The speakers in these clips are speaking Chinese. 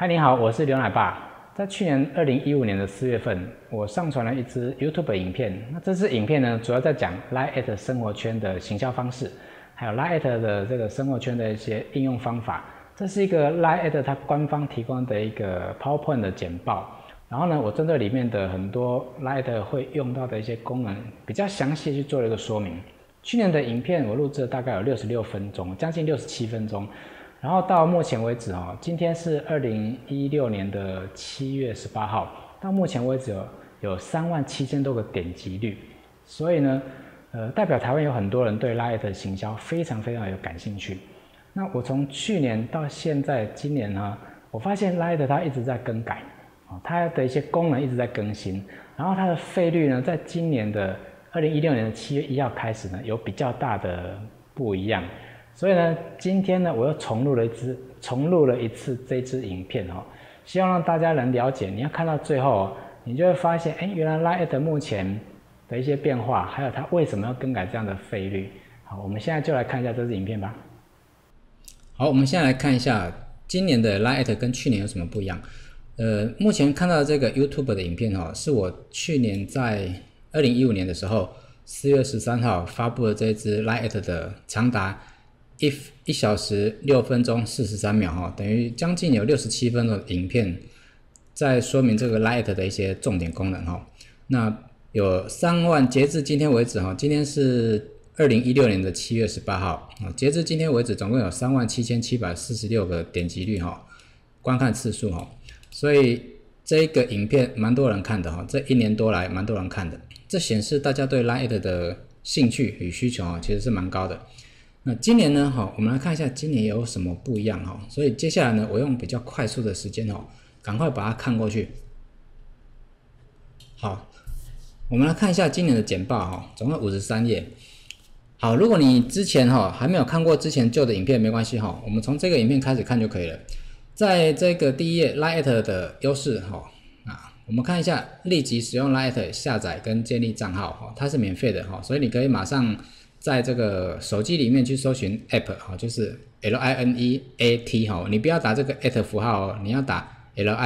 嗨，你好，我是刘奶爸。在去年2015年的4月份，我上传了一支 YouTube 影片。那这支影片呢，主要在讲 Line@ 生活圈的行销方式，还有 Line@ 的这个生活圈的一些应用方法。这是一个 Line@ 它官方提供的一个 PowerPoint 的简报。然后呢，我针对里面的很多 Line@ 会用到的一些功能，比较详细去做了一个说明。去年的影片我录制了大概有66分钟，将近67分钟。然后到目前为止今天是2016年的7月18号，到目前为止有37000多个点击率，所以呢，代表台湾有很多人对 Line@ 行销非常有感兴趣。那我从去年到现在今年呢，我发现 Line@ 它一直在更改，它的一些功能一直在更新，然后它的费率呢，在今年的2016年的7月1号开始呢，有比较大的不一样。所以呢，今天呢，我又重录了一次这支影片希望让大家能了解。你要看到最后你就会发现，原来 Line@ 目前的一些变化，还有它为什么要更改这样的费率。好，我们现在就来看一下这支影片吧。 好，我们现在来看一下今年的 Line@ 跟去年有什么不一样。目前看到这个 YouTube 的影片是我去年在2015年的时候4月13号发布的这一支 Line@ 的长达1小时6分钟43秒等于将近有67分钟的影片，在说明这个 Line@ 的一些重点功能那有3万，截至今天为止今天是2016年的7月18号截至今天为止总共有37746个点击率观看次数所以这个影片蛮多人看的这1年多来蛮多人看的，这显示大家对 Line@ 的兴趣与需求其实是蛮高的。那今年呢我们来看一下今年有什么不一样所以接下来呢，我用比较快速的时间赶快把它看过去。好，我们来看一下今年的简报总共53页。好，如果你之前还没有看过之前旧的影片没关系我们从这个影片开始看就可以了。在这个第一页 Line@ 的优势我们看一下立即使用 Line@ 下载跟建立账号它是免费的所以你可以马上在这个手机里面去搜寻 App 就是 LINEAT 你不要打这个 at 符号你要打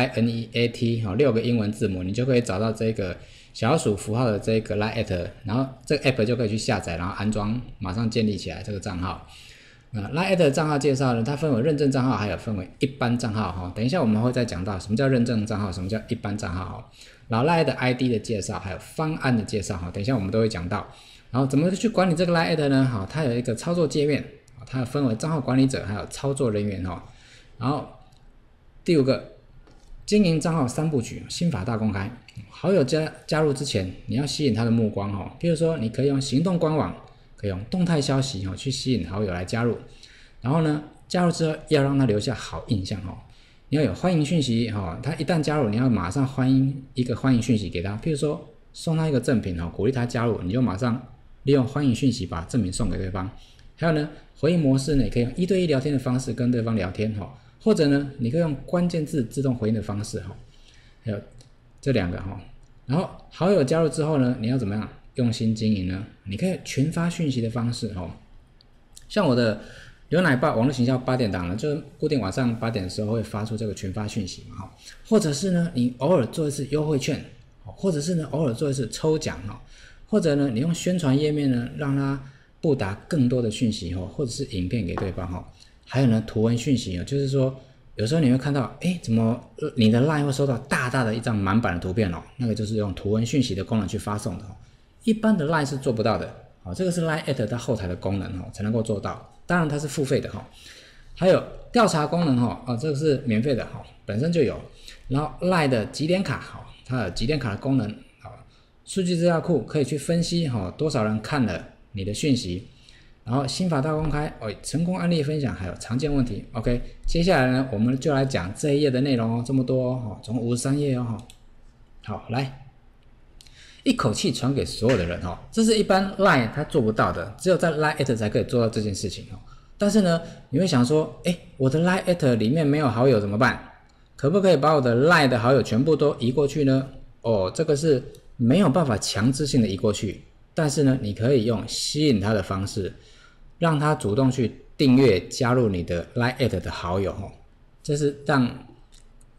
LINEAT 6个英文字母，你就可以找到这个小鼠符号的这个 Line@， 然后这个 App 就可以去下载，然后安装，马上建立起来这个账号。Line@ 的账号介绍呢，它分为认证账号，还有分为一般账号等一下我们会再讲到什么叫认证账号，什么叫一般账号然后 Line@ 的 ID 的介绍，还有方案的介绍等一下我们都会讲到。然后怎么去管理这个 Line@ 呢？它有一个操作界面，它分为账号管理者，还有操作人员然后第5个，经营账号3部曲，心法大公开。好友加入之前，你要吸引他的目光譬如说，你可以用行动官网，可以用动态消息去吸引好友来加入。然后呢，加入之后要让他留下好印象你要有欢迎讯息他一旦加入，你要马上一个欢迎讯息给他，譬如说送他一个赠品鼓励他加入，你就马上利用欢迎讯息把赠品送给对方。还有呢，回应模式呢，也可以用1对1聊天的方式跟对方聊天或者呢，你可以用关键字自动回应的方式还有这2个然后好友加入之后呢，你要怎么样用心经营呢？你可以群发讯息的方式像我的牛奶爸网络行销8点档呢，就是固定晚上8点的时候会发出这个群发讯息嘛或者是呢，你偶尔做一次优惠券，或者是呢，偶尔做一次抽奖或者呢，你用宣传页面呢，让他布达更多的讯息或者是影片给对方还有呢，图文讯息就是说有时候你会看到怎么你的 LINE 会收到大大的一张满版的图片那个就是用图文讯息的功能去发送的一般的 LINE 是做不到的这个是 Line@ 它后台的功能才能够做到，当然它是付费的还有调查功能这个是免费的本身就有。然后 LINE 的集点卡它有集点卡的功能数据资料库可以去分析多少人看了你的讯息，然后心法大公开成功案例分享，还有常见问题。 OK， 接下来呢，我们就来讲这一页的内容这么多总共53页好，来一口气传给所有的人这是一般 LINE 它做不到的，只有在 Line@ 才可以做到这件事情但是呢，你会想说我的 Line@ 里面没有好友怎么办？可不可以把我的 LINE 的好友全部都移过去呢？这个是没有办法强制性的移过去，但是呢，你可以用吸引他的方式，让他主动去订阅加入你的 Line@ 的好友这是让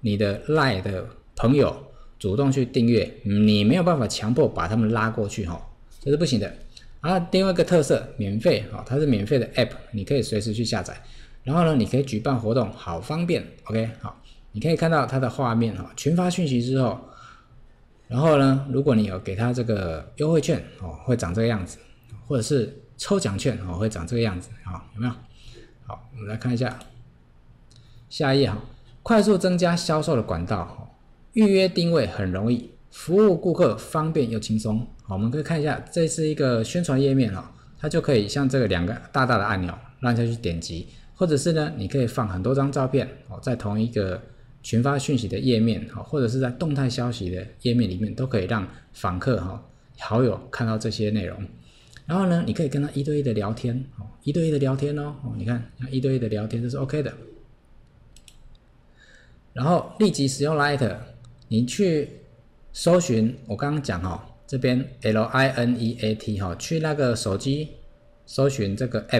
你的 LINE 的朋友主动去订阅，你没有办法强迫把他们拉过去这是不行的。另外一个特色，免费它是免费的 App， 你可以随时去下载，然后呢你可以举办活动，好方便。 OK， 好，你可以看到它的画面群发讯息之后，然后呢如果你有给它这个优惠券会长这个样子，或者是抽奖券会长这个样子有没有？好，我们来看一下下一页快速增加销售的管道，预约定位很容易，服务顾客方便又轻松。我们可以看一下，这是一个宣传页面它就可以像这个2个大大的按钮让人家去点击，或者是呢你可以放很多张照片在同一个群发讯息的页面或者是在动态消息的页面里面，都可以让访客好友看到这些内容。然后呢你可以跟他1对1的聊天，1对1的聊天你看1对1的聊天这是 OK 的。然后立即使用 LINE， 你去搜寻我刚刚讲这边 LINEAT 去那个手机搜寻这个 App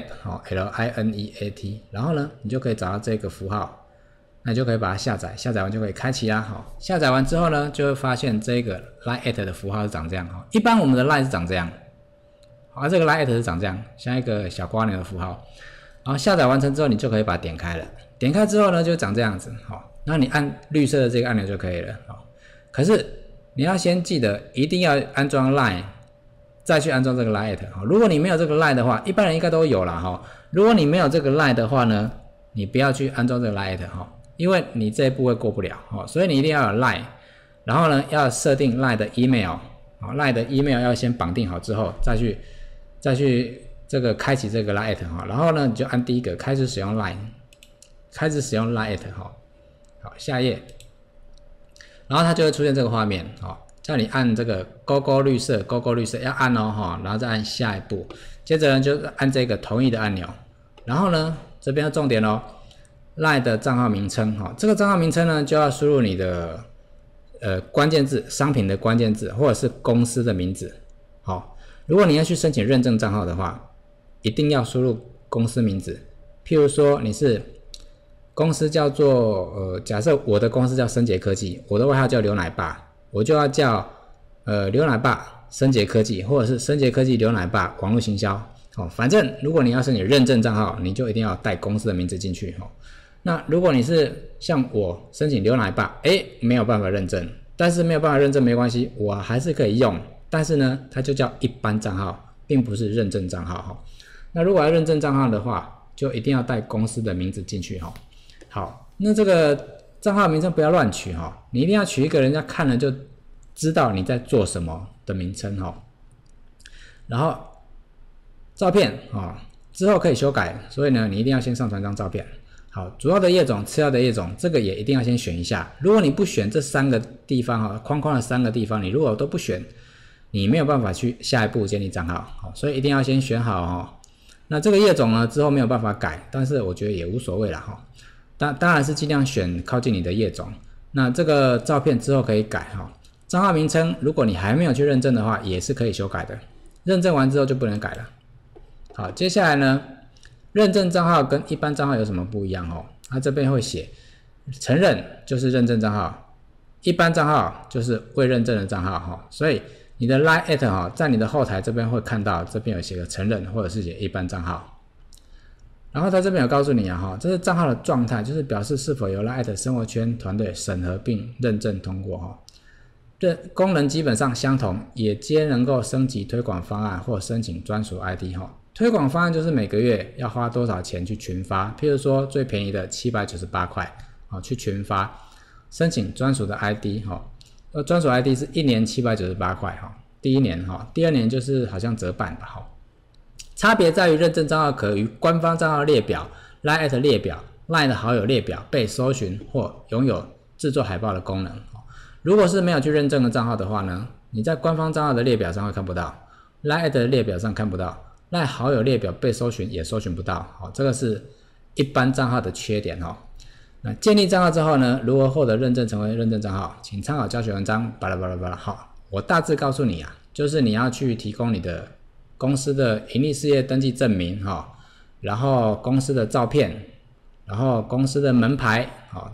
LINEAT， 然后呢你就可以找到这个符号，那你就可以把它下载，下载完就可以开启啦。下载完之后呢就会发现这个 LINE@ 的符号是长这样一般我们的 LINE 是长这样，这个 LINE@ 是长这样，像一个小瓜牛的符号。然后下载完成之后你就可以把它点开了，点开之后呢就长这样子然后你按绿色的这个按钮就可以了可是你要先记得一定要安装 LINE 再去安装这个 LINE。 如果你没有这个 LINE 的话，一般人应该都有啦如果你没有这个 LINE 的话呢，你不要去安装这个 LINE 因为你这一步会过不了所以你一定要有 LINE， 然后呢要设定 LINE 的 email LINE 的 email 要先绑定好之后再去这个开启这个 LINE 然后呢你就按第一个开始使用 LINE， 开始使用 LINE 好，下一页，然后它就会出现这个画面叫你按这个勾勾绿色，勾勾绿色要按然后再按下一步，接着呢就按这个同意的按钮，然后呢这边要重点LINE 的账号名称这个账号名称呢就要输入你的关键字，商品的关键字或者是公司的名字如果你要去申请认证账号的话，一定要输入公司名字，譬如说你是公司叫做假设我的公司叫森杰科技，我的外号叫刘奶爸，我就要叫刘奶爸森杰科技，或者是森杰科技刘奶爸网络行销反正如果你要申请认证账号，你就一定要带公司的名字进去那如果你是像我申请刘奶爸没有办法认证，但是没有办法认证没关系，我还是可以用，但是呢它就叫一般账号，并不是认证账号那如果要认证账号的话，就一定要带公司的名字进去好，那这个账号名称不要乱取你一定要取一个人家看了就知道你在做什么的名称然后照片之后可以修改，所以呢你一定要先上传张照片。好，主要的页种、次要的页种，这个也一定要先选一下。如果你不选这3个地方框框的3个地方，你如果都不选，你没有办法去下一步建立账号所以一定要先选好那这个页种呢之后没有办法改，但是我觉得也无所谓啦当然是尽量选靠近你的页种。那这个照片之后可以改账号名称如果你还没有去认证的话也是可以修改的，认证完之后就不能改了。好，接下来呢认证账号跟一般账号有什么不一样它这边会写承认就是认证账号，一般账号就是未认证的账号所以你的 LINE@ 在你的后台这边会看到，这边有写个承认或者是写一般账号。然后他这边有告诉你这是账号的状态，就是表示是否由 LINE@ 生活圈团队审核并认证通过这功能基本上相同，也皆能够升级推广方案或申请专属 ID 推广方案就是每个月要花多少钱去群发，譬如说最便宜的798块去群发，申请专属的 ID 专属 ID 是1年798块第一年第二年就是好像折半吧差别在于认证账号可与官方账号列表、LINE@ 列表、LINE 的好友列表被搜寻或拥有制作海报的功能如果是没有去认证的账号的话呢，你在官方账号的列表上会看不到， LINE@ 的列表上看不到，LINE 好友列表被搜寻也搜寻不到这个是一般账号的缺点那建立账号之后呢，如何获得认证成为认证账号，请参考教学文章巴拉巴拉巴拉好，我大致告诉你就是你要去提供你的公司的营利事业登记证明然后公司的照片，然后公司的门牌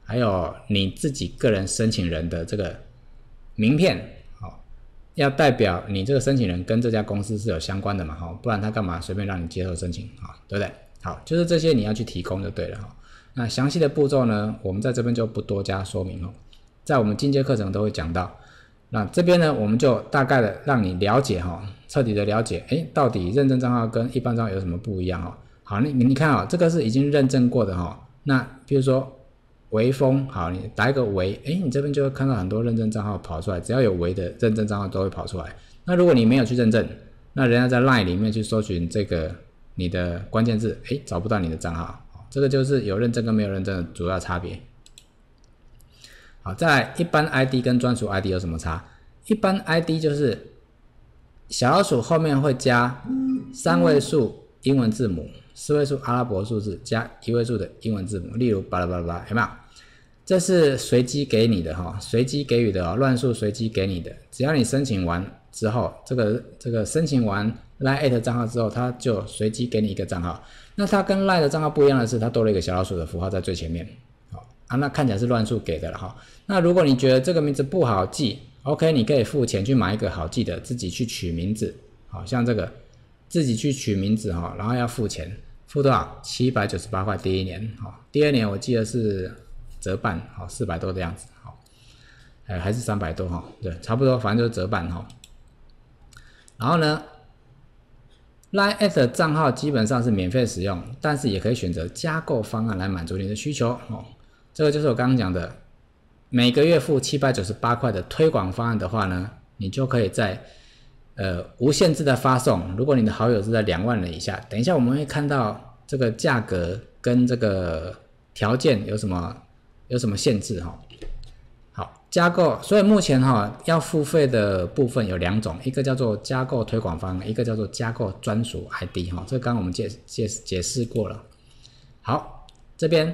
还有你自己个人申请人的这个名片，要代表你这个申请人跟这家公司是有相关的嘛，不然他干嘛随便让你接受申请，对不对？好，就是这些你要去提供就对了。那详细的步骤呢，我们在这边就不多加说明，在我们进阶课程都会讲到。那这边呢，我们就大概的让你了解，彻底的了解，到底认证账号跟一般账号有什么不一样。好，你看，这个是已经认证过的。那比如说微风，好，你打一个微，你这边就会看到很多认证账号跑出来，只要有微的认证账号都会跑出来。那如果你没有去认证，那人家在 LINE 里面去搜寻这个你的关键字，找不到你的账号。这个就是有认证跟没有认证的主要差别。好，再来一般 ID 跟专属 ID 有什么差？一般 ID 就是小老鼠后面会加3位数英文字母、4位数阿拉伯数字加1位数的英文字母，例如巴拉巴拉巴拉，有没有？这是随机给你的随机给予的乱数随机给你的。只要你申请完之后，这个申请完 LINE@ 账号之后，它就随机给你一个账号。那它跟 LINE 的账号不一样的是，它多了一个小老鼠的符号在最前面。那看起来是乱数给的了。那如果你觉得这个名字不好记 ，OK， 你可以付钱去买一个好记的，自己去取名字。像这个自己去取名字，然后要付钱，付多少？798块第一年。第二年我记得是折半，400多的样子。还是300多，对，差不多，反正就是折半。然后呢，LINE@ 的账号基本上是免费使用，但是也可以选择加购方案来满足你的需求。这个就是我刚刚讲的，每个月付798块的推广方案的话呢，你就可以在无限制的发送。如果你的好友是在2万人以下，等一下我们会看到这个价格跟这个条件有什么限制。好，加购，所以目前要付费的部分有2种，一个叫做加购推广方案，一个叫做加购专属 ID。这刚刚我们解释过了。好，这边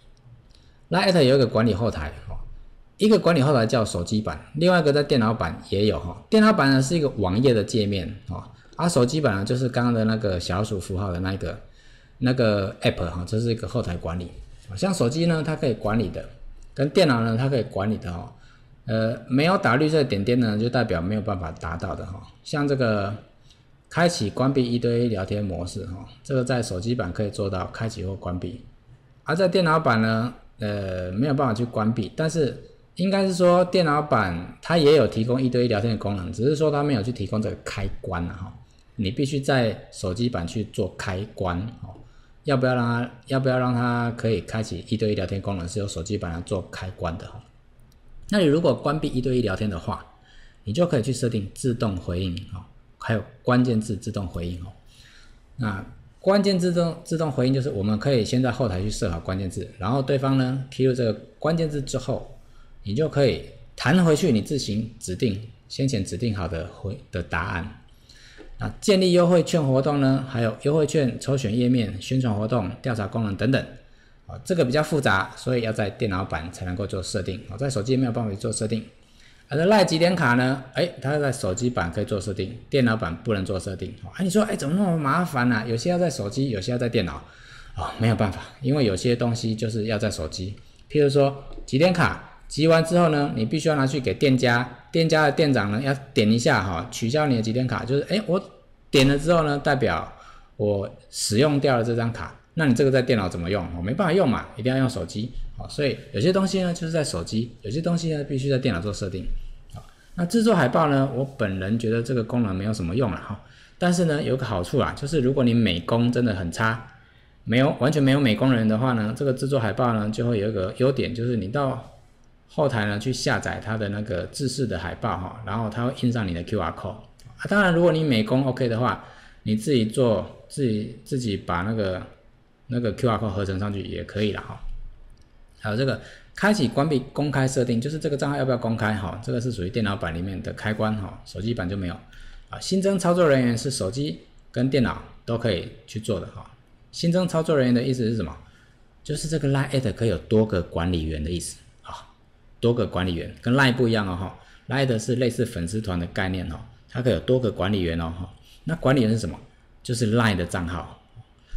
LINE@ 有一个管理后台，一个管理后台叫手机版，另外一个在电脑版也有。电脑版呢是一个网页的界面，手机版呢就是刚刚的那个小老鼠符号的那个 App， 这是一个后台管理。像手机呢它可以管理的，跟电脑呢它可以管理的，没有打绿色点点呢就代表没有办法达到的。像这个开启关闭1对1聊天模式，这个在手机版可以做到开启或关闭，而在电脑版呢没有办法去关闭，但是应该是说电脑版它也有提供1对1聊天的功能，只是说它没有去提供这个开关你必须在手机版去做开关。要不要让它可以开启1对1聊天功能，是由手机版来做开关的。那你如果关闭1对1聊天的话，你就可以去设定自动回应，还有关键字自动回应。那关键字自动回应就是我们可以先在后台去设好关键字，然后对方呢 key 入这个关键字之后，你就可以弹回去你自行指定先前指定好的答案。那建立优惠券活动呢，还有优惠券抽选页面、宣传活动、调查功能等等，这个比较复杂，所以要在电脑版才能够做设定，在手机没有办法做设定。而LINE集点卡呢，它在手机版可以做设定，电脑版不能做设定。你说怎么那么麻烦啊？有些要在手机，有些要在电脑。没有办法，因为有些东西就是要在手机。譬如说集点卡集完之后呢，你必须要拿去给店家，店家的店长呢要点一下取消你的集点卡，就是我点了之后呢，代表我使用掉了这张卡。那你这个在电脑怎么用？没办法用嘛，一定要用手机。所以有些东西呢就是在手机，有些东西呢必须在电脑做设定。那制作海报呢，我本人觉得这个功能没有什么用啦，但是呢有个好处啦，就是如果你美工真的很差，完全没有美工人的话呢，这个制作海报呢就会有一个优点，就是你到后台呢去下载它的那个制式的海报，然后它会印上你的 QR code。当然如果你美工 OK 的话，你自己做自己把那个 QR code 合成上去也可以啦。还有这个开启关闭公开设定，就是这个账号要不要公开，这个是属于电脑版里面的开关，手机版就没有。新增操作人员是手机跟电脑都可以去做的。新增操作人员的意思是什么？就是这个 LINE@ 可以有多个管理员的意思。多个管理员跟 LINE 不一样LINE 是类似粉丝团的概念它可以有多个管理员那管理员是什么？就是 LINE 的账号。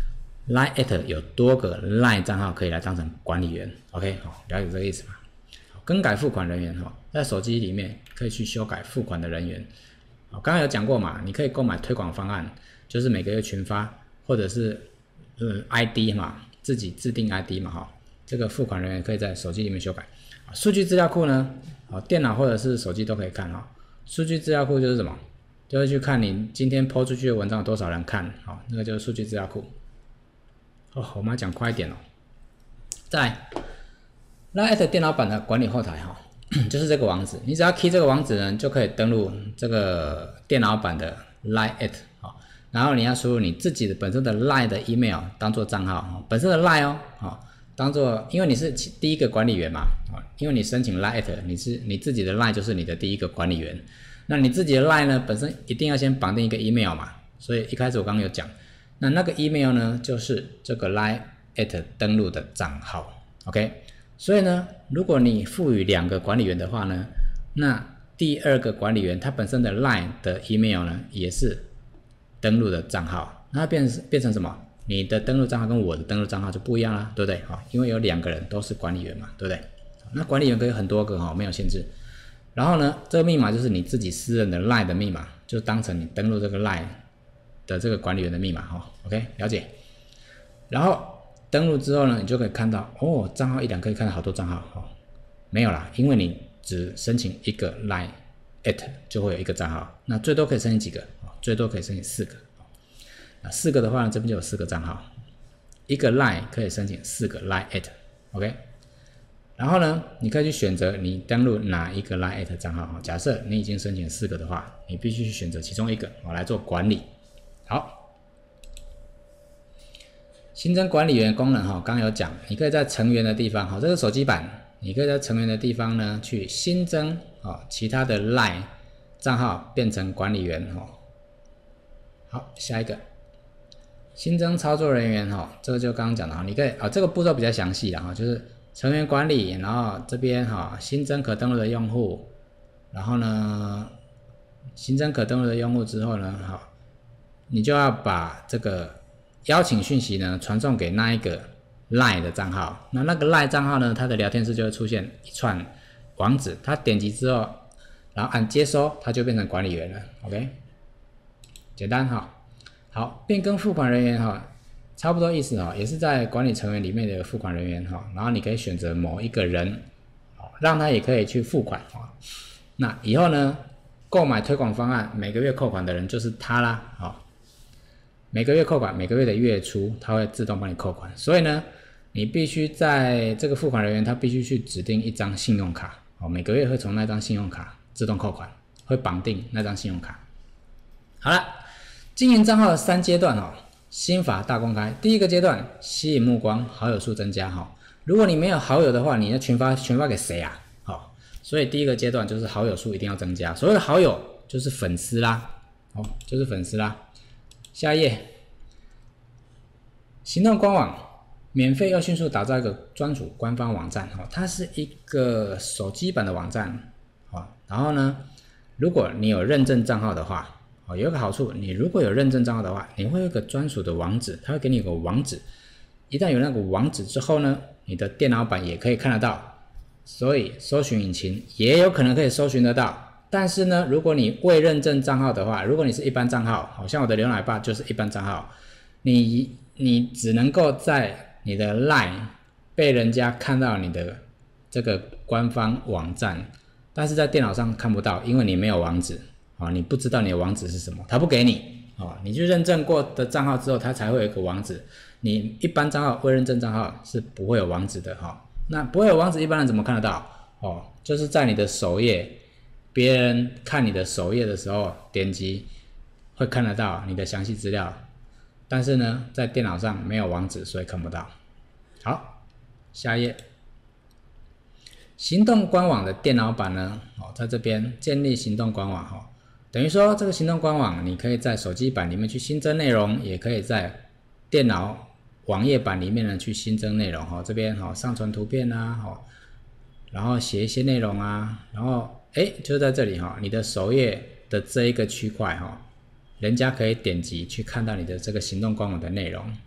Line@ 有多个 Line 账号可以来当成管理员 ，OK， 好，了解这个意思吗？更改付款人员在手机里面可以去修改付款的人员。刚刚有讲过嘛，你可以购买推广方案，就是每个月群发，或者是ID 嘛，自己制定 ID 嘛，这个付款人员可以在手机里面修改。数据资料库呢，电脑或者是手机都可以看数据资料库就是什么？就是去看你今天 po 出去的文章有多少人看，那个就是数据资料库。我们要讲快一点在 Line@ 电脑版的管理后台就是这个网址，你只要 key 这个网址呢，就可以登录这个电脑版的 Line@ 然后你要输入你自己的本身的 Line 的 email 当做账号，本身的 Line 当做，因为你是第一个管理员嘛，因为你申请 Line@， 你自己的 Line 就是你的第一个管理员。那你自己的 Line 呢，本身一定要先绑定一个 email 嘛，所以一开始我刚刚有讲，那个 email 呢，就是这个 Line@ 登录的账号 ，OK。所以呢，如果你赋予2个管理员的话呢，那第2个管理员他本身的 Line 的 email 呢，也是登录的账号，那变成什么？你的登录账号跟我的登录账号就不一样啦，对不对？因为有2个人都是管理员嘛，对不对？那管理员可以很多个没有限制。然后呢，这个密码就是你自己私人的 Line 的密码，就当成你登录这个 Line 的这个管理员的密码OK， 了解。然后登录之后呢，你就可以看到账号一览可以看到好多账号没有啦，因为你只申请一个 Line@ 就会有一个账号，那最多可以申请几个？最多可以申请4个。4个的话呢，这边就有4个账号，一个 Line 可以申请4个 Line@ OK。然后呢，你可以去选择你登录哪一个 Line@ 账号假设你已经申请4个的话，你必须去选择其中一个来做管理。好，新增管理员功能刚刚有讲，你可以在成员的地方这个手机版，你可以在成员的地方呢去新增其他的 Line 账号变成管理员好，下一个新增操作人员这个就刚刚讲的你可以这个步骤比较详细啦就是成员管理，然后这边新增可登录的用户，然后呢新增可登录的用户之后呢你就要把这个邀请讯息呢传送给那一个 Line 的账号，那个 Line 账号呢，它的聊天室就会出现一串网址，他点击之后然后按接收，他就变成管理员了 OK， 简单好，变更付款人员差不多意思也是在管理成员里面的付款人员然后你可以选择某一个人让他也可以去付款那以后呢购买推广方案每个月扣款的人就是他啦每个月扣款，每个月的月初他会自动帮你扣款，所以呢你必须在这个付款人员他必须去指定一张信用卡每个月会从那张信用卡自动扣款，会绑定那张信用卡。好了，经营账号的3阶段心法大公开。第一个阶段吸引目光，好友数增加如果你没有好友的话，你要群发给谁啊所以第一个阶段就是好友数一定要增加，所谓的好友就是粉丝啦就是粉丝啦。下一页，行动官网免费又迅速打造一个专属官方网站它是一个手机版的网站然后呢如果你有认证账号的话有一个好处，你如果有认证账号的话，你会有一个专属的网址，它会给你一个网址，一旦有那个网址之后呢，你的电脑版也可以看得到，所以搜寻引擎也有可能可以搜寻得到。但是呢，如果你未认证账号的话，如果你是一般账号，好像我的牛奶爸就是一般账号，你只能够在你的 Line 被人家看到你的这个官方网站，但是在电脑上看不到，因为你没有网址你不知道你的网址是什么，他不给你你去认证过的账号之后，他才会有一个网址。你一般账号未认证账号是不会有网址的那不会有网址，一般人怎么看得到就是在你的首页，别人看你的首页的时候点击会看得到你的详细资料，但是呢在电脑上没有网址，所以看不到。好，下一页，行动官网的电脑版呢在这边建立行动官网等于说这个行动官网你可以在手机版里面去新增内容，也可以在电脑网页版里面呢去新增内容这边上传图片然后写一些内容然后就在这里你的首页的这一个区块人家可以点击去看到你的这个行动官网的内容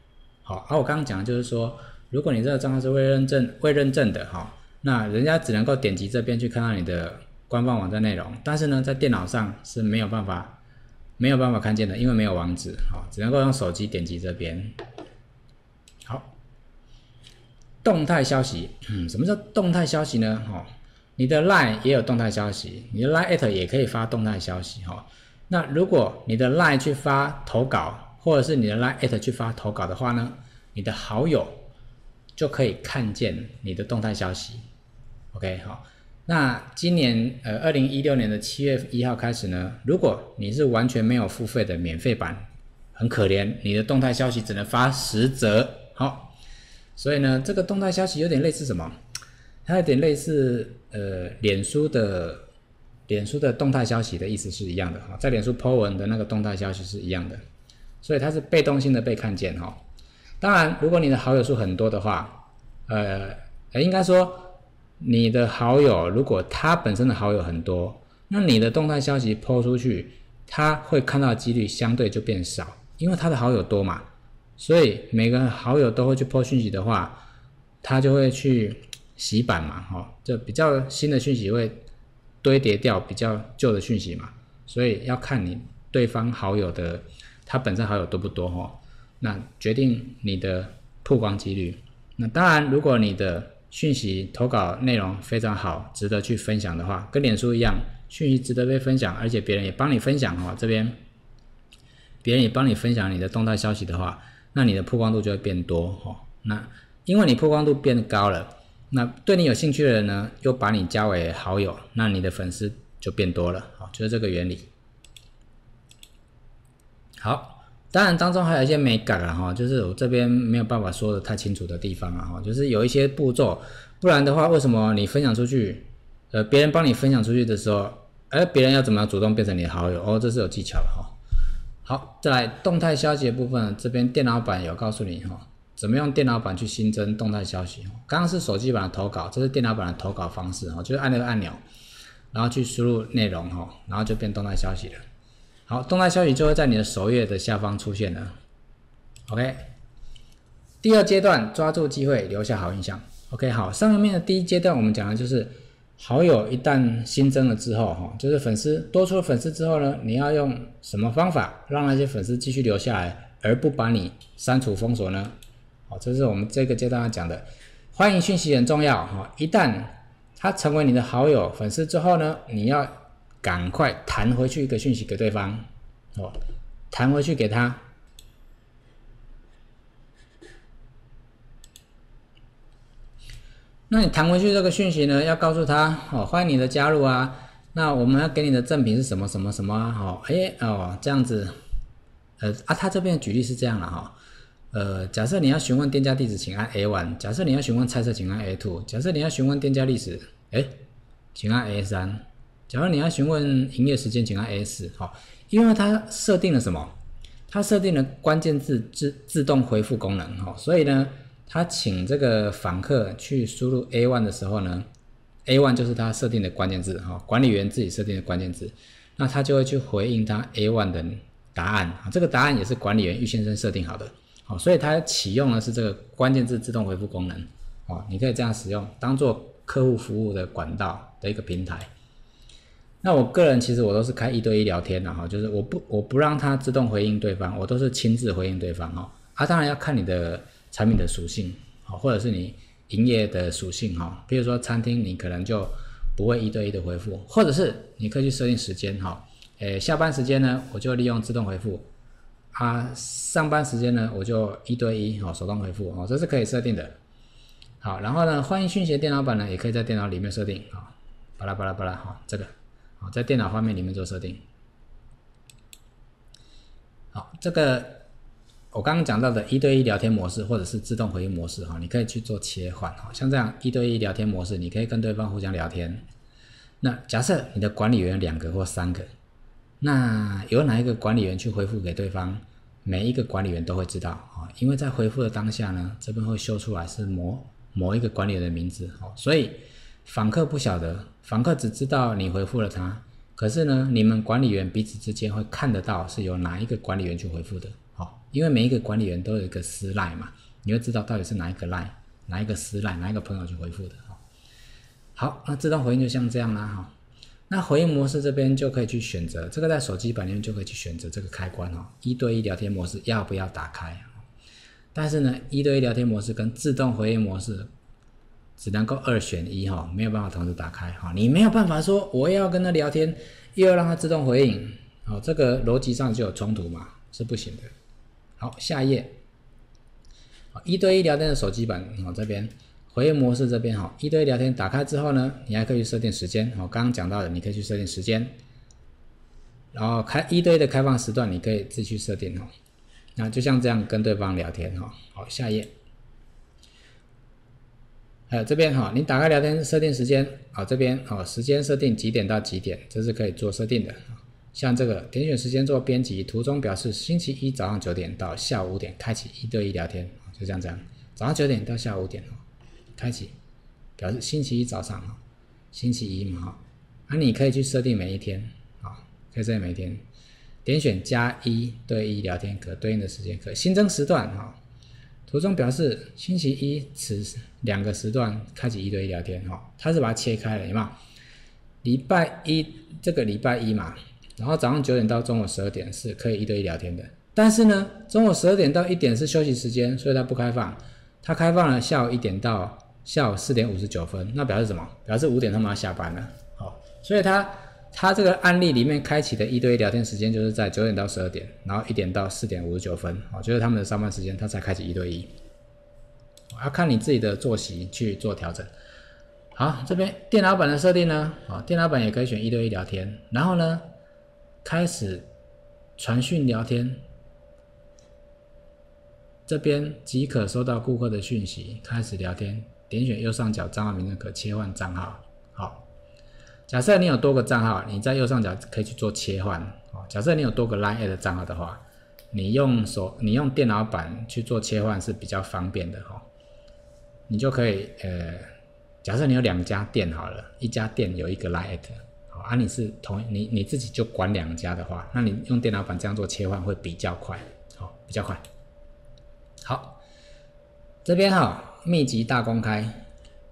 好，我刚刚讲的就是说，如果你这个账号是未认证的那人家只能够点击这边去看到你的官方网站内容，但是呢，在电脑上是没有办法看见的，因为没有网址，只能够用手机点击这边。好，动态消息，什么叫动态消息呢？你的 LINE 也有动态消息，你的 LINE@ 也可以发动态消息那如果你的 LINE 去发投稿，或者是你的 LINE@ 去发投稿的话呢，你的好友就可以看见你的动态消息。OK， 好，那今年2016年的7月1号开始呢，如果你是完全没有付费的免费版，很可怜，你的动态消息只能发10则。好，所以呢，这个动态消息有点类似什么？它有点类似脸书的动态消息的意思是一样的，在脸书 po 文的那个动态消息是一样的，所以它是被动性的被看见。当然，如果你的好友数很多的话，应该说你的好友如果他本身的好友很多，那你的动态消息 po 出去，他会看到的几率相对就变少，因为他的好友多嘛，所以每个好友都会去 po 讯息的话，他就会去洗版嘛，就比较新的讯息会堆叠掉比较旧的讯息嘛，所以要看你对方好友的他本身好友多不多那决定你的曝光几率。那当然，如果你的讯息投稿内容非常好，值得去分享的话，跟脸书一样，讯息值得被分享，而且别人也帮你分享这边别人也帮你分享你的动态消息的话，那你的曝光度就会变多那因为你曝光度变高了，那对你有兴趣的人呢，又把你加为好友，那你的粉丝就变多了，就是这个原理。好，当然当中还有一些美感就是我这边没有办法说的太清楚的地方就是有一些步骤，不然的话，为什么你分享出去，别人帮你分享出去的时候，别人要怎么样主动变成你的好友这是有技巧的好，再来动态消息的部分，这边电脑版有告诉你怎么用电脑版去新增动态消息。刚刚是手机版的投稿，这是电脑版的投稿方式就是按那个按钮，然后去输入内容然后就变动态消息了。好，动态消息就会在你的首页的下方出现了。OK， 第二阶段，抓住机会留下好印象。OK， 好，上面的第一阶段我们讲的就是好友一旦新增了之后就是粉丝多出了粉丝之后呢，你要用什么方法让那些粉丝继续留下来，而不把你删除封锁呢？这是我们这个阶段要讲的。欢迎讯息很重要一旦他成为你的好友粉丝之后呢，你要赶快弹回去一个讯息给对方弹回去给他。那你弹回去这个讯息呢，要告诉他欢迎你的加入啊，那我们要给你的赠品是什么什么什么这样子他这边的举例是这样了假设你要询问店家地址，请按 A1； 假设你要询问菜色，请按 A2； 假设你要询问店家历史，请按 A3； 假如你要询问营业时间，请按 A4。因为它设定了什么？它设定了关键字自动回复功能所以呢，它请这个访客去输入 A1 的时候呢 ，A1 就是它设定的关键字管理员自己设定的关键字，那他就会去回应他 A1 的答案这个答案也是管理员玉先生设定好的。所以它启用的是这个关键字自动回复功能你可以这样使用，当做客户服务的管道的一个平台。那我个人其实我都是开1对1聊天就是我不让它自动回应对方，我都是亲自回应对方当然要看你的产品的属性或者是你营业的属性比如说餐厅你可能就不会1对1的回复，或者是你可以去设定时间下班时间呢我就利用自动回复上班时间呢我就1对1手动回复这是可以设定的。好，然后呢欢迎讯息的电脑版呢也可以在电脑里面设定巴拉巴拉巴拉这个在电脑画面里面做设定。好，这个我刚刚讲到的1对1聊天模式或者是自动回应模式你可以去做切换像这样1对1聊天模式，你可以跟对方互相聊天。那假设你的管理员2个或3个，那由哪一个管理员去回复给对方，每一个管理员都会知道因为在回复的当下呢，这边会秀出来是某一个管理员的名字所以访客不晓得，访客只知道你回复了他，可是呢你们管理员彼此之间会看得到是由哪一个管理员去回复的因为每一个管理员都有一个私赖嘛，你会知道到底是哪一个赖、哪一个私赖、哪一个朋友去回复的。好，那自动回应就像这样啦哈。那回应模式这边就可以去选择，这个在手机版里面就可以去选择这个开关哈，1对1聊天模式要不要打开？但是呢，1对1聊天模式跟自动回应模式只能够2选1哈，没有办法同时打开哈。你没有办法说我要跟他聊天，又要让他自动回应，好，这个逻辑上就有冲突嘛，是不行的。好，下一页，1对1聊天的手机版这边。回应模式这边1对1聊天打开之后呢，你还可以去设定时间刚刚讲到的，你可以去设定时间，然后1对1的开放时段你可以自己去设定那就像这样跟对方聊天好，下一页，还有这边你打开聊天设定时间这边时间设定几点到几点，这是可以做设定的像这个点选时间做编辑，图中表示星期一早上9点到下午5点开启1对1聊天，就这样早上9点到下午5点开启，表示星期一早上星期一嘛你可以去设定每一天可以设定每一天，点选加1对1聊天可对应的时间，可新增时段图中表示星期一此2个时段开启1对1聊天它是把它切开了，有没有？礼拜一这个礼拜一嘛，然后早上9点到中午12点是可以1对1聊天的，但是呢，中午12点到1点是休息时间，所以它不开放，它开放了下午1点到下午4点59分，那表示什么？表示5点他们要下班了。所以它这个案例里面开启的1对1聊天时间就是在9点到12点，然后1点到4点59分，就是他们的上班时间，它才开启1对1。要看你自己的作息去做调整。好，这边电脑版的设定呢，电脑版也可以选1对1聊天，然后呢，开始传讯聊天。这边即可收到顾客的讯息，开始聊天。点选右上角账号名称可切换账号。好，假设你有多个账号，你在右上角可以去做切换。假设你有多个 LINE@ 的账号的话，你用电脑版去做切换是比较方便的你就可以假设你有2家店好了，一家店有一个 LINE@，你是你自己就管2家的话，那你用电脑版这样做切换会比较快，比较快。好，这边密集大公开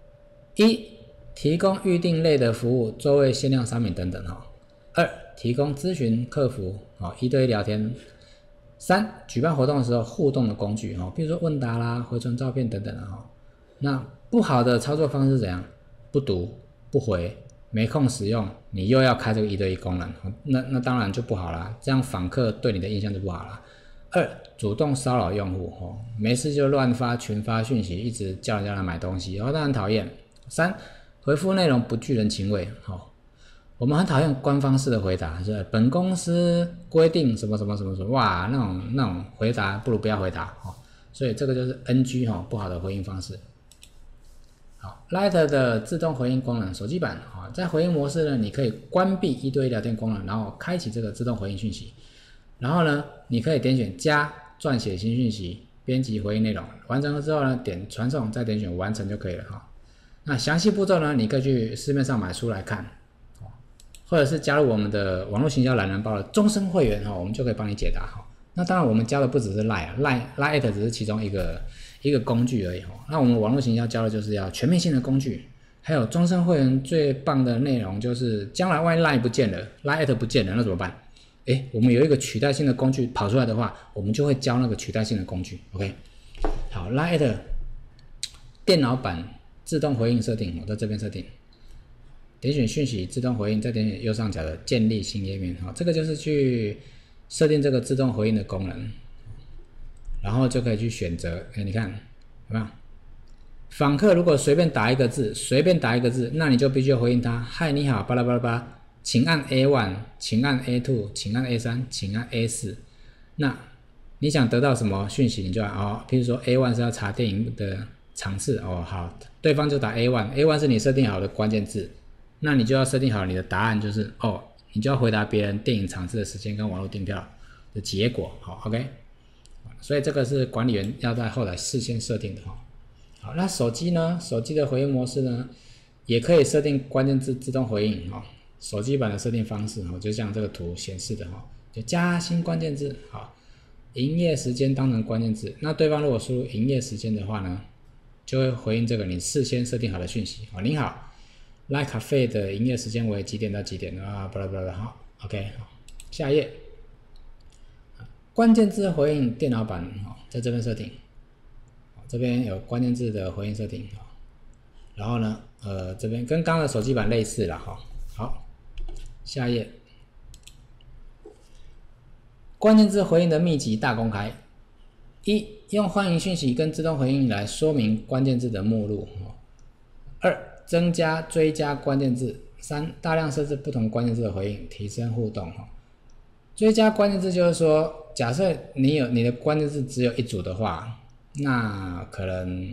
：1. 提供预订类的服务，座位限量商品等等2. 提供咨询客服1对1聊天。3. 举办活动的时候互动的工具比如说问答啦、回传照片等等那不好的操作方式是怎样？不读、不回、没空使用，你又要开这个1对1功能，那当然就不好啦，这样访客对你的印象就不好啦。2. 主动骚扰用户没事就乱发群发讯息，一直叫人家来买东西那很讨厌。3. 回复内容不具人情味我们很讨厌官方式的回答，是本公司规定什么什么什么什么，哇，那种回答不如不要回答所以这个就是 NG 不好的回应方式。好 ，Light 的自动回应功能，手机版在回应模式呢，你可以关闭1对1聊天功能，然后开启这个自动回应讯息，然后呢，你可以点选加撰写新讯息，编辑回应内容，完成了之后呢，点传送，再点选完成就可以了那详细步骤呢，你可以去市面上买书来看。或者是加入我们的网络行销懒人包的终身会员我们就可以帮你解答那当然我们教的不只是 Line@ 只是其中一个工具而已那我们网络行销教的就是要全面性的工具，还有终身会员最棒的内容就是将来万一 Line 不见了 Line@ 不见了那怎么办？我们有一个取代性的工具跑出来的话，我们就会教那个取代性的工具 OK。 好， Line@ 电脑版自动回应设定，我在这边设定，点选讯息自动回应，再点选右上角的建立新页面这个就是去设定这个自动回应的功能，然后就可以去选择你看有没有？访客如果随便打一个字，那你就必须回应他，嗨你好巴拉巴拉巴拉，请按 A1， 请按 A2， 请按 A3， 请按 A4。 那你想得到什么讯息，你就按譬如说 A1 是要查电影的场次好，对方就打 A1 是你设定好的关键字，那你就要设定好你的答案，就是你就要回答别人电影场次的时间跟网络订票的结果OK。 所以这个是管理员要在后台事先设定的好，那手机呢？手机的回应模式呢，也可以设定关键字自动回应手机版的设定方式就像这个图显示的就加新关键字营业时间当成关键字，那对方如果输入营业时间的话呢，就会回应这个你事先设定好的讯息。你好 ，Line Cafe 的营业时间为几点到几点啊？巴拉巴拉，好 ，OK， 好，下一页。关键字回应电脑版，在这边设定，这边有关键字的回应设定，然后呢，这边跟刚刚的手机版类似了，好，下一页。关键字回应的秘籍大公开：一、用欢迎讯息跟自动回应来说明关键字的目录；二、增加追加关键字；三、大量设置不同关键字的回应，提升互动。追加关键字就是说，假设你的关键字只有一组的话，那可能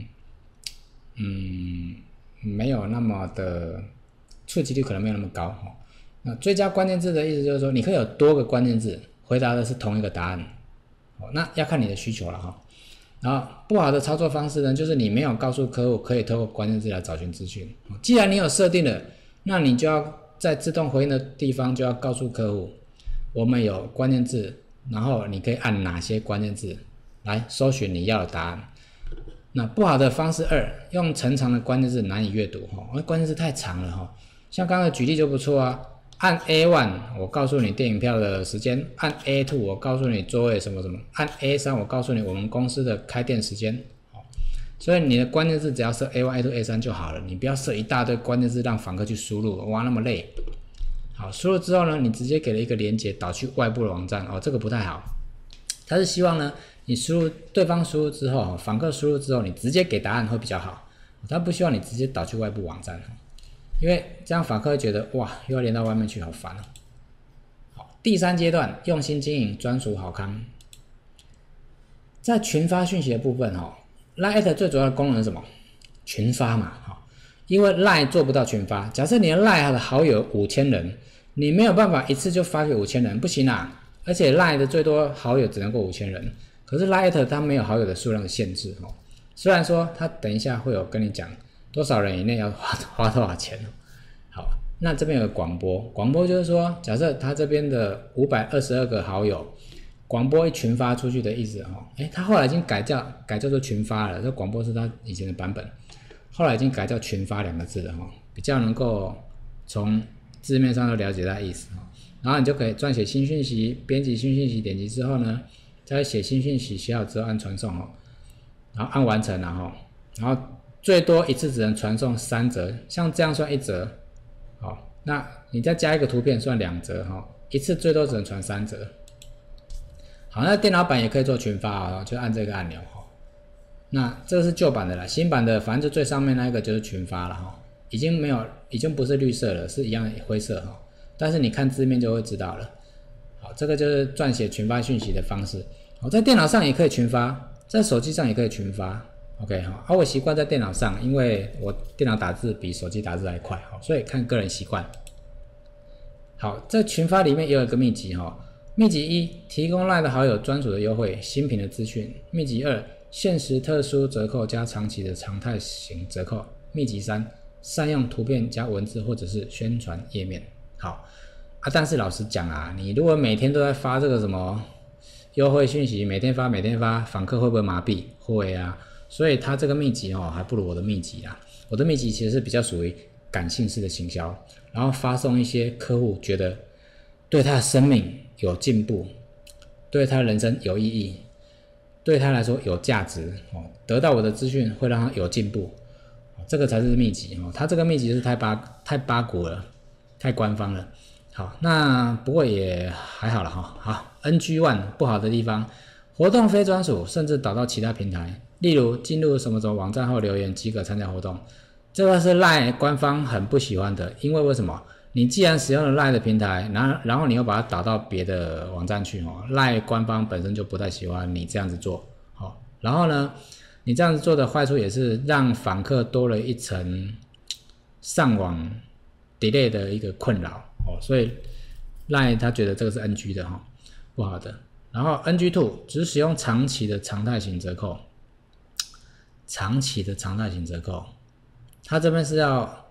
没有那么的触及率，可能没有那么高。那追加关键字的意思就是说，你可以有多个关键字，回答的是同一个答案，那要看你的需求了哈。然后不好的操作方式呢，就是你没有告诉客户可以透过关键字来找寻资讯。既然你有设定了，那你就要在自动回应的地方就要告诉客户，我们有关键字，然后你可以按哪些关键字来搜寻你要的答案。那不好的方式二，用成长的关键字难以阅读，关键字太长了，像刚刚的举例就不错啊。按 A1 我告诉你电影票的时间，按 A2 我告诉你座位什么什么，按 A3 我告诉你我们公司的开店时间。所以你的关键字只要设 A1、A2、A3 就好了，你不要设一大堆关键字让访客去输入，哇那么累。好，输入之后呢，你直接给了一个连结导去外部的网站，这个不太好。他是希望呢，你对方输入之后，访客输入之后，你直接给答案会比较好。他不希望你直接导去外部网站。因为这样访客会觉得哇，又要连到外面去，好烦。好，第三阶段，用心经营专属好康。在群发讯息的部分，Line@ 最主要的功能是什么？群发嘛，因为 Line 做不到群发。假设你的 Line 的好友5000人，你没有办法一次就发给5000人，不行啊。而且 Line 的最多好友只能够5000人，可是 Line@ 它没有好友的数量的限制。虽然说它等一下会有跟你讲多少人以内要花多少钱。好，那这边有个广播，广播就是说，假设他这边的522个好友，广播一群发出去的意思他后来已经改叫做群发了，这广播是他以前的版本，后来已经改叫群发2个字了比较能够从字面上就了解它的意思然后你就可以撰写新讯息，编辑新讯息，点击之后呢，再写新讯息，写好之后按传送然后按完成然后最多一次只能传送3则，像这样算1则。好，那你再加一个图片算2则一次最多只能传3则。好，那电脑版也可以做群发就按这个按钮那这个是旧版的啦，新版的反正就最上面那个就是群发了已经不是绿色了，是一样灰色但是你看字面就会知道了。好，这个就是撰写群发讯息的方式。在电脑上也可以群发，在手机上也可以群发。OK 我习惯在电脑上，因为我电脑打字比手机打字还快所以看个人习惯。好，在群发里面也有一个秘籍秘籍1，提供 Line 的好友专属的优惠新品的资讯。秘籍2，限时特殊折扣加长期的常态型折扣。秘籍3，善用图片加文字或者是宣传页面。好但是老实讲你如果每天都在发这个什么优惠讯息，每天发，访客会不会麻痹？会啊。所以他这个秘籍还不如我的秘籍啦。我的秘籍其实是比较属于感性式的行销，然后发送一些客户觉得对他的生命有进步，对他的人生有意义，对他来说有价值得到我的资讯会让他有进步，这个才是秘籍他这个秘籍是太八股了，太官方了。好，那不过也还好了好 NG1 不好的地方，活动非专属，甚至导到其他平台。例如进入什么网站后留言即可参加活动，这个是 LINE 官方很不喜欢的。因为什么？你既然使用了 LINE 的平台，然后你又把它导到别的网站去LINE 官方本身就不太喜欢你这样子做然后呢，你这样子做的坏处也是让访客多了一层上网 delay 的一个困扰所以 LINE 他觉得这个是 NG 的不好的。然后 NG2 只使用长期的常态型折扣。长期的常态型折扣，他这边是要，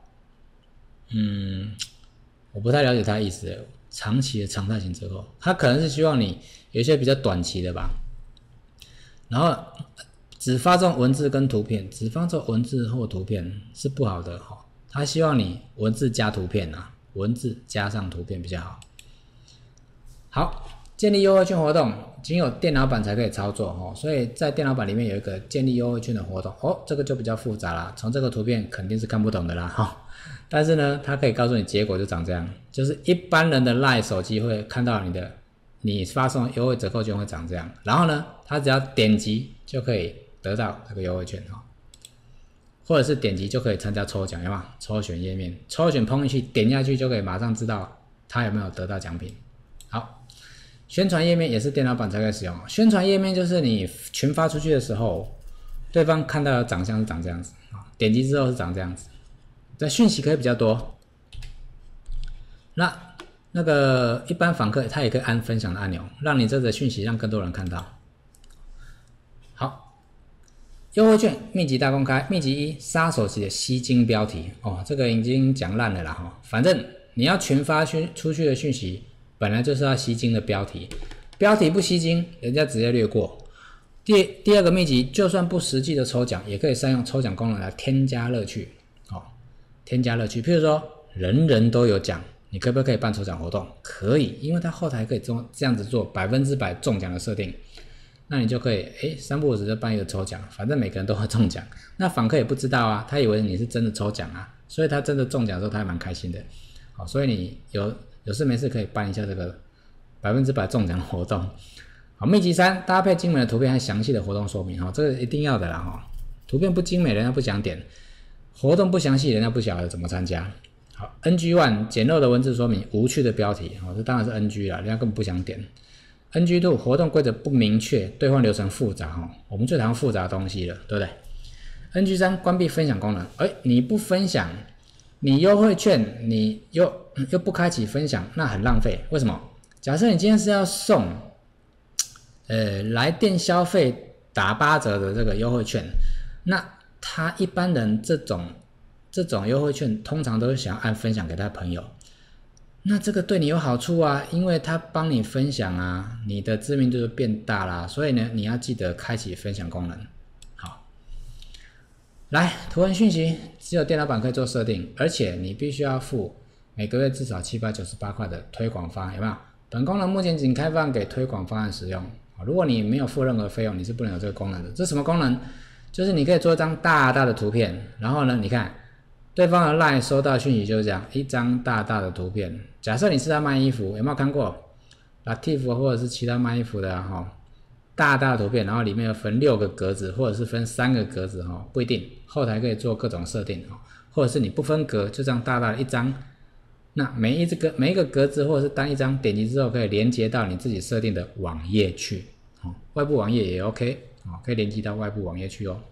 我不太了解他的意思。长期的常态型折扣，他可能是希望你有一些比较短期的吧， 然后只发送文字跟图片，只发送文字或图片是不好的哈。他希望你文字加图片啊，文字加上图片比较好。好，建立优惠券活动仅有电脑版才可以操作哦，所以在电脑版里面有一个建立优惠券的活动哦，这个就比较复杂啦，从这个图片肯定是看不懂的啦哈。但是呢，它可以告诉你结果就长这样，就是一般人的 LINE 手机会看到你发送优惠折扣券会长这样，然后呢，他只要点击就可以得到这个优惠券哈，或者是点击就可以参加抽奖，有没有？抽选页面，抽选碰进去，点下去就可以马上知道他有没有得到奖品。好，宣传页面也是电脑版才可以使用。宣传页面就是你群发出去的时候，对方看到的长相是长这样子啊，点击之后是长这样子。这讯息可以比较多。那个一般访客他也可以按分享的按钮，让你这则讯息让更多人看到。好，优惠券秘籍大公开，秘籍1：杀手级的吸睛标题哦，这个已经讲烂了啦哈。反正你要群发出去的讯息，本来就是要吸睛的标题，标题不吸睛，人家直接略过。第二个秘籍，就算不实际的抽奖，也可以善用抽奖功能来添加乐趣哦，添加乐趣。譬如说，人人都有奖。你可不可以办抽奖活动？可以，因为它后台可以这样子做100%中奖的设定，那你就可以三不五时就办一个抽奖，反正每个人都会中奖。那访客也不知道啊，他以为你是真的抽奖啊，所以他真的中奖的时候他还蛮开心的。好，所以你有事没事可以办一下这个100%中奖的活动。好，秘籍3：搭配精美的图片和详细的活动说明。这个一定要的啦图片不精美人家不想点，活动不详细人家不晓得怎么参加。好 ，NG1 简陋的文字说明，无趣的标题，这当然是 NG 啦，人家根本不想点。NG2 活动规则不明确，兑换流程复杂我们最讨厌复杂的东西了，对不对 ？NG3 关闭分享功能，你不分享，你优惠券你又不开启分享，那很浪费。为什么？假设你今天是要送，来电消费打8折的这个优惠券，那他一般人这种优惠券通常都是想要按分享给他朋友，那这个对你有好处啊，因为他帮你分享啊，你的知名度就变大啦，所以呢，你要记得开启分享功能。好，来图文讯息只有电脑版可以做设定，而且你必须要付每个月至少798块的推广方案，有没有？本功能目前仅开放给推广方案使用，如果你没有付任何费用，你是不能有这个功能的。这什么功能？就是你可以做一张大大的图片，然后呢，你看。对方的 LINE 收到讯息就是这样，一张大大的图片。假设你是在卖衣服，有没有看过 Latif 或者是其他卖衣服的大大的图片，然后里面有分6个格子，或者是分3个格子不一定，后台可以做各种设定或者是你不分格，就这样大大的一张。那每一个格子或者是单一张，点击之后可以连接到你自己设定的网页去外部网页也 OK 可以连接到外部网页去哦。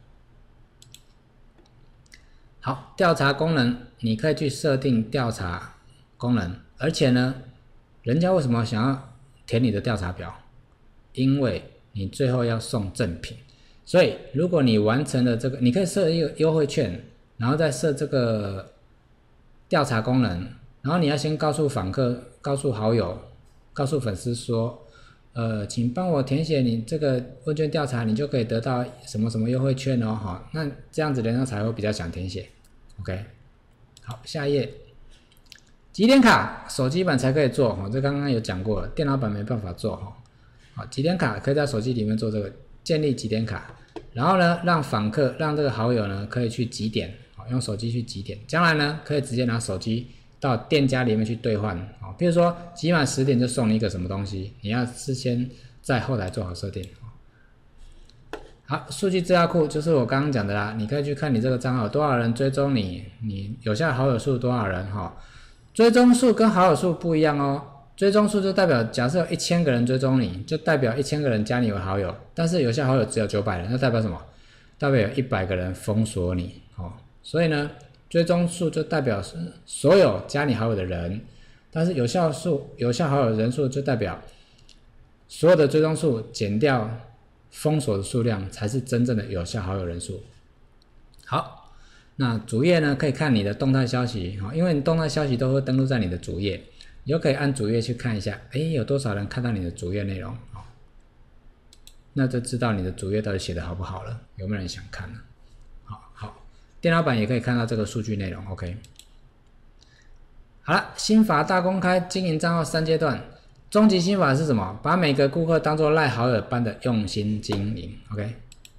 好，调查功能，你可以去设定调查功能，而且呢，人家为什么想要填你的调查表？因为你最后要送赠品，所以如果你完成了这个，你可以设一个优惠券，然后再设这个调查功能，然后你要先告诉访客、告诉好友、告诉粉丝说，请帮我填写你这个问卷调查，你就可以得到什么什么优惠券好，那这样子人家才会比较想填写。OK， 好，下一页，集点卡手机版才可以做这刚刚有讲过了，电脑版没办法做好，集点卡可以在手机里面做这个建立集点卡，然后呢，让访客让这个好友呢可以去集点用手机去集点，将来呢可以直接拿手机到店家里面去兑换比如说集满10点就送你一个什么东西，你要事先在后台做好设定好，数据资料库就是我刚刚讲的啦，你可以去看你这个账号有多少人追踪你，你有效好友数多少人追踪数跟好友数不一样追踪数就代表假设有1000个人追踪你，就代表1000个人加你为好友，但是有效好友只有900人，那代表什么？代表有100个人封锁你所以呢，追踪数就代表所有加你好友的人，但是有效好友人数就代表所有的追踪数减掉封锁的数量才是真正的有效好友人数。好，那主页呢可以看你的动态消息因为你动态消息都会登录在你的主页，你就可以按主页去看一下有多少人看到你的主页内容那就知道你的主页到底写的好不好了，有没有人想看呢？好，电脑版也可以看到这个数据内容 ，OK。好了，心法大公开，经营账号3阶段，终极心法是什么？把每个顾客当作赖好友般的用心经营 ，OK。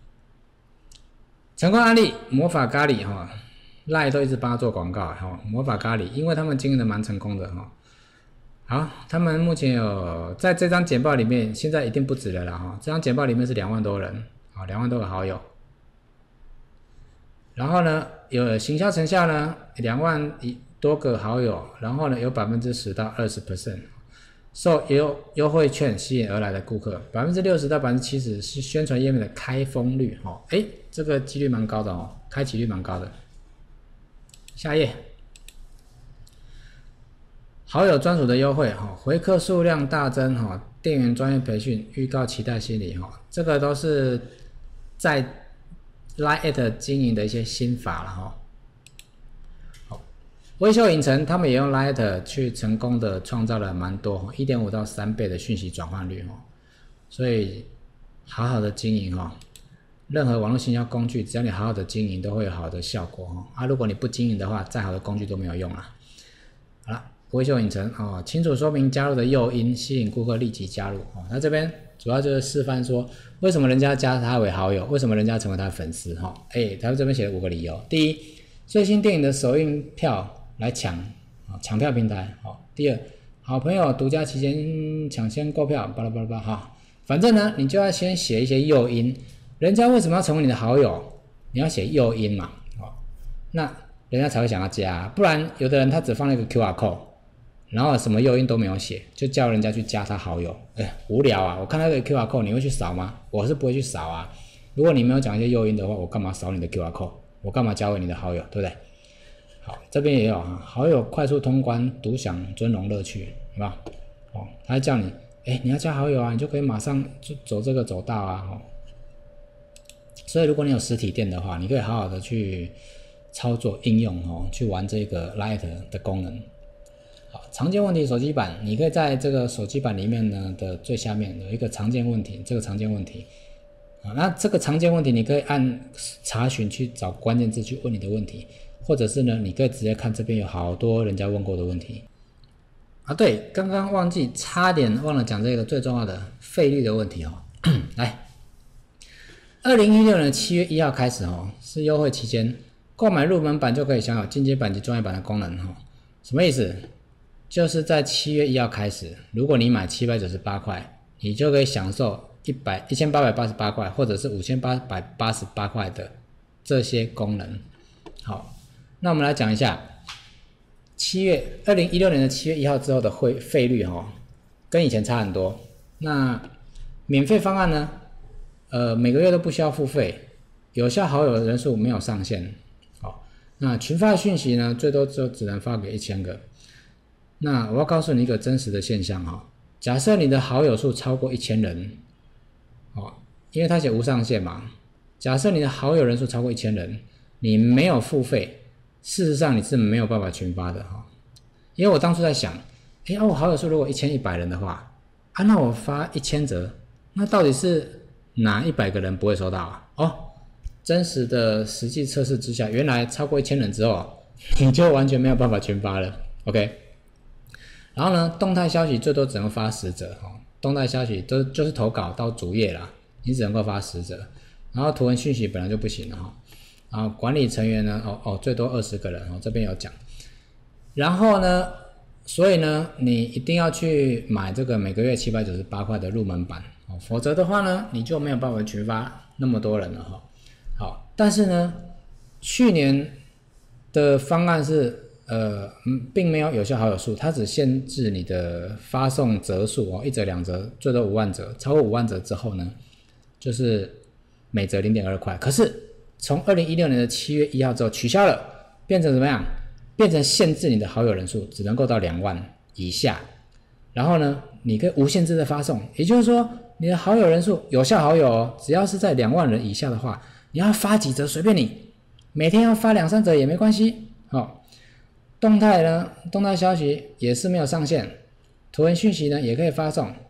成功案例，魔法咖喱哈，赖都一直帮他做广告哈，魔法咖喱，因为他们经营的蛮成功的哈。好，他们目前有在这张简报里面，现在一定不止了啦哈。这张简报里面是2万多人，啊，2万多个好友。然后呢，有行销成效呢，2万多个好友，然后呢有10%到20%受优惠券吸引而来的顾客，60%到70%是宣传页面的开封率哦，这个几率蛮高的哦，开启率蛮高的。下一页。好友专属的优惠哈，回客数量大增哈，店员专业培训，预告期待心理哈，这个都是在 LINE@ 经营的一些心法了哈。好，微秀影城他们也用 LINE@ 去成功的创造了蛮多 1.5 到3倍的讯息转换率哈，所以好好的经营哈，任何网络行销工具，只要你好好的经营，都会有好的效果哈。如果你不经营的话，再好的工具都没有用了。好了。微秀影城哦，清楚说明加入的诱因，吸引顾客立即加入哦。那这边主要就是示范说，为什么人家加他为好友，为什么人家成为他的粉丝哈？他这边写了5个理由。第一，最新电影的首映票来抢抢票平台哦。第二，好朋友独家期间抢先购票，巴拉巴拉巴拉哈。反正呢，你就要先写一些诱因，人家为什么要成为你的好友？你要写诱因嘛，哦，那人家才会想要加，不然有的人他只放了一个 QR code。然后什么诱因都没有写，就叫人家去加他好友，无聊啊！我看那个 QR code， 你会去扫吗？我是不会去扫啊。如果你没有讲一些诱因的话，我干嘛扫你的 QR code？ 我干嘛加为你的好友，对不对？好，这边也有啊，好友快速通关，独享尊荣乐趣，是吧？哦，他叫你，你要加好友啊，你就可以马上就走这个走道啊，哦。所以如果你有实体店的话，你可以好好的去操作应用哦，去玩这个 LINE 的功能。好，常见问题手机版，你可以在这个手机版里面呢的最下面有一个常见问题，这个常见问题那这个常见问题你可以按查询去找关键字去问你的问题，或者是呢你可以直接看这边有好多人家问过的问题对，刚刚差点忘了讲这个最重要的费率的问题哦。来，2016年7月1号开始是优惠期间，购买入门版就可以享有进阶版及专业版的功能什么意思？就是在7月1号开始，如果你买798块，你就可以享受1888块或者是5888块的这些功能。好，那我们来讲一下2016年的7月1号之后的费率跟以前差很多。那免费方案呢，每个月都不需要付费，有效好友的人数没有上限。好，那群发讯息呢，最多就只能发给1000个。那我要告诉你一个真实的现象假设你的好友数超过1000人因为他写无上限嘛，假设你的好友人数超过1000人，你没有付费，事实上你是没有办法群发的因为我当初在想我好友数如果1100人的话那我发1000则，那到底是哪100个人不会收到真实的实际测试之下，原来超过1000人之后你就完全没有办法群发了 OK。然后呢，动态消息最多只能发10则动态消息就是投稿到主页啦，你只能够发10则。然后图文讯息本来就不行了然后管理成员呢最多20个人这边有讲。然后呢，所以呢你一定要去买这个每个月798块的入门版否则的话呢你就没有办法群发那么多人了好，但是呢去年的方案是并没有有效好友数，它只限制你的发送则数1则2则，最多5万则，超过5万则之后呢，就是每则 0.2 块。可是从2016年的7月1号之后取消了，变成怎么样？变成限制你的好友人数只能够到2万以下，然后呢，你可以无限制的发送，也就是说，你的好友人数有效好友只要是在2万人以下的话，你要发几则随便你，每天要发2-3则也没关系动态呢，动态消息也是没有上限，图文讯息呢也可以发送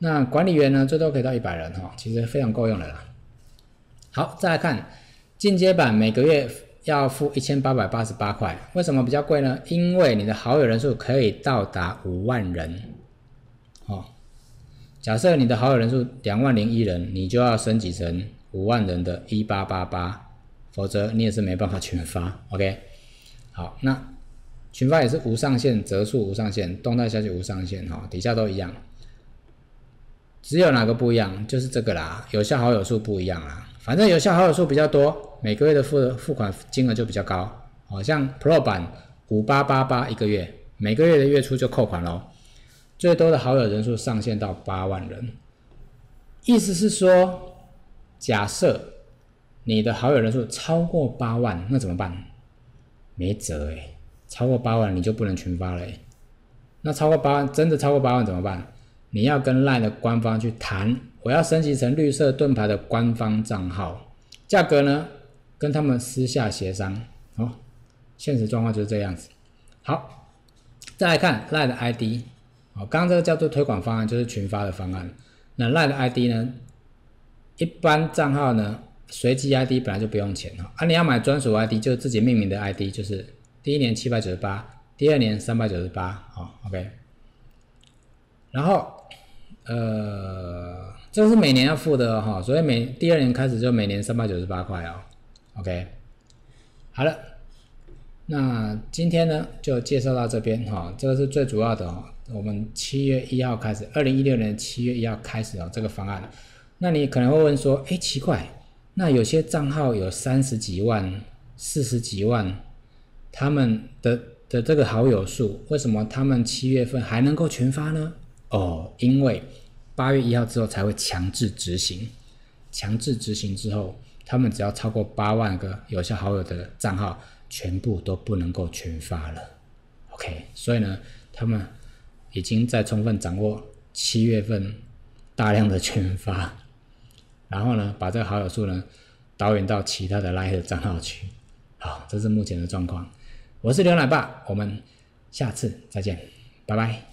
那管理员呢，最多可以到100人哈，其实非常够用的啦。好，再来看进阶版，每个月要付1888块，为什么比较贵呢？因为你的好友人数可以到达5万人。哦，假设你的好友人数20001人，你就要升级成5万人的1888，否则你也是没办法群发。OK， 好，那群发也是无上限，折数无上限，动态消息无上限，哈，底下都一样。只有哪个不一样？就是这个啦，有效好友数不一样啦。反正有效好友数比较多，每个月的付款金额就比较高。好像 Pro 版5888一个月，每个月的月初就扣款咯。最多的好友人数上限到8万人。意思是说，假设你的好友人数超过8万，那怎么办？没辙欸，超过8万你就不能群发了欸。那超过8万，真的超过8万怎么办？你要跟 LINE 的官方去谈，我要升级成绿色盾牌的官方账号，价格呢跟他们私下协商。哦，现实状况就是这样子。好，再来看 LINE 的 ID。好，刚刚这个叫做推广方案，就是群发的方案。那 LINE 的 ID 呢，一般账号呢，随机 ID 本来就不用钱啊，你要买专属 ID， 就是自己命名的 ID， 就是第1年798，第2年398，好 ，OK。然后这是每年要付的哈，所以第2年开始就每年398块哦 ，OK。好了，那今天呢就介绍到这边哈，这个是最主要的哦。我们7月1号开始，2016年7月1号开始哦，这个方案。那你可能会问说，哎，奇怪，那有些账号有30几万、40几万，他们的这个好友数，为什么他们7月份还能够群发呢？哦，因为8月1号之后才会强制执行，强制执行之后，他们只要超过8万个有效好友的账号，全部都不能够群发了。OK， 所以呢，他们已经在充分掌握7月份大量的群发，然后呢，把这个好友数呢导引到其他的 LINE 的账号去。好，这是目前的状况。我是刘奶爸，我们下次再见，拜拜。